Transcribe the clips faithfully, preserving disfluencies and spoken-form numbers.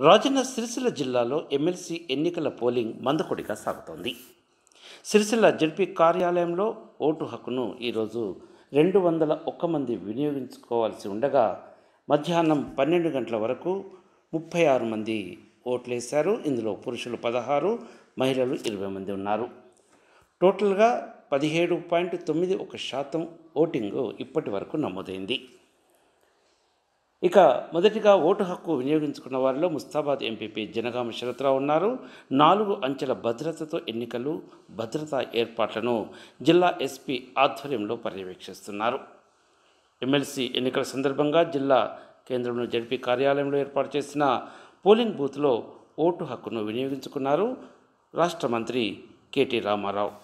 రాజన్న సిరిసిల్ల జిల్లాలో ఎమ్మెల్సీ ఎన్నికల పోలింగ్ మందకొడిగా సాగుతోంది. సిరిసిల్ల జడ్పీ కార్యాలయంలో ఓటు హక్కును ఈరోజు రెండు వందల ఒక్క మంది వినియోగించుకోవాల్సి ఉండగా మధ్యాహ్నం పన్నెండు గంటల వరకు ముప్పై ఆరు మంది ఓట్లేశారు. ఇందులో పురుషులు పదహారు, మహిళలు ఇరవై మంది ఉన్నారు. టోటల్గా పదిహేడు పాయింట్ తొమ్మిది ఒక శాతం ఓటింగు ఇప్పటి వరకు నమోదైంది. ఇక మొదటిగా ఓటు హక్కు వినియోగించుకున్న వారిలో ముస్తాబాద్ ఎంపీపీ జనగామ శరత్రావు ఉన్నారు. నాలుగు అంచెల భద్రతతో ఎన్నికలు భద్రతా ఏర్పాట్లను జిల్లా ఎస్పీ ఆధ్వర్యంలో పర్యవేక్షిస్తున్నారు. ఎమ్మెల్సీ ఎన్నికల సందర్భంగా జిల్లా కేంద్రంలో జడ్పీ కార్యాలయంలో ఏర్పాటు చేసిన పోలింగ్ బూత్లో ఓటు హక్కును వినియోగించుకున్నారు రాష్ట్ర మంత్రి కేటీ రామారావు.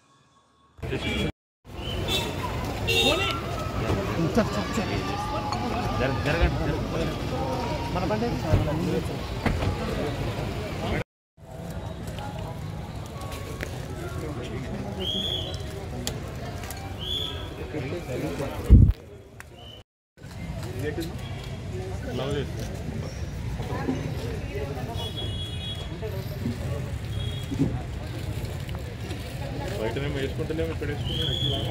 బయటనే వేసుకుంటలేము, ఇక్కడ వేసుకుంటాం.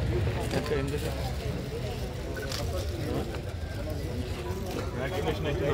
వ్యాక్సినేషన్ అయితే